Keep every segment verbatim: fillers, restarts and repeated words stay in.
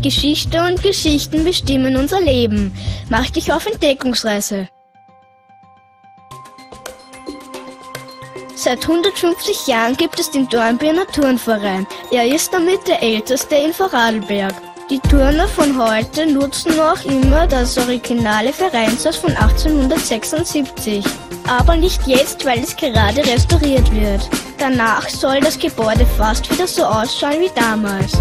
Geschichte und Geschichten bestimmen unser Leben. Mach dich auf Entdeckungsreise. Seit hundertfünfzig Jahren gibt es den Dornbirner Turnverein. Er ist damit der älteste in Vorarlberg. Die Turner von heute nutzen noch immer das originale Vereinshaus von achtzehnhundertsechsundsiebzig. Aber nicht jetzt, weil es gerade restauriert wird. Danach soll das Gebäude fast wieder so ausschauen wie damals.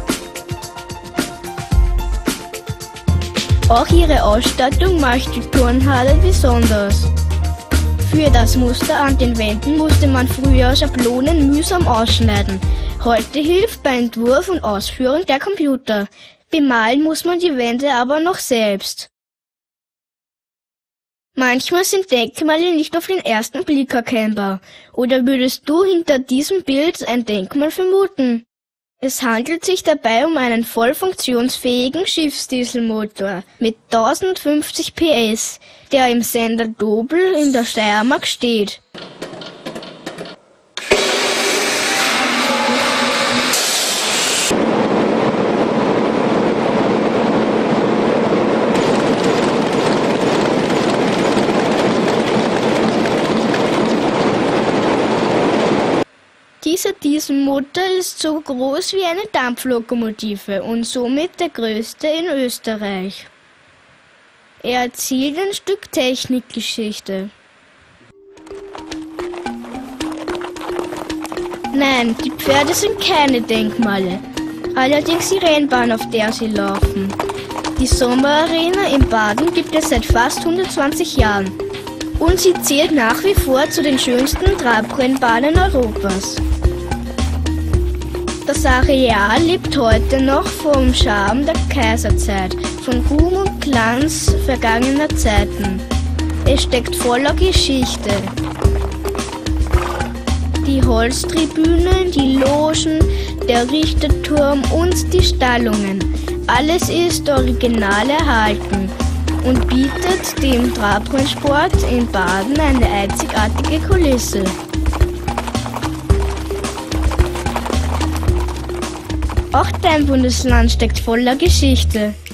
Auch ihre Ausstattung macht die Turnhalle besonders. Für das Muster an den Wänden musste man früher Schablonen mühsam ausschneiden. Heute hilft bei Entwurf und Ausführung der Computer. Bemalen muss man die Wände aber noch selbst. Manchmal sind Denkmale nicht auf den ersten Blick erkennbar. Oder würdest du hinter diesem Bild ein Denkmal vermuten? Es handelt sich dabei um einen voll funktionsfähigen Schiffsdieselmotor mit tausendfünfzig P S, der im Sender Dobel in der Steiermark steht. Dieser Dieselmotor ist so groß wie eine Dampflokomotive und somit der größte in Österreich. Er erzählt ein Stück Technikgeschichte. Nein, die Pferde sind keine Denkmale, allerdings die Rennbahn, auf der sie laufen. Die Sommerarena in Baden gibt es seit fast hundertzwanzig Jahren und sie zählt nach wie vor zu den schönsten Trabrennbahnen Europas. Das Areal lebt heute noch vom Charme der Kaiserzeit, von Ruhm und Glanz vergangener Zeiten. Es steckt voller Geschichte. Die Holztribünen, die Logen, der Richterturm und die Stallungen. Alles ist original erhalten und bietet dem Trabrennsport in Baden eine einzigartige Kulisse. Auch dein Bundesland steckt voller Geschichte.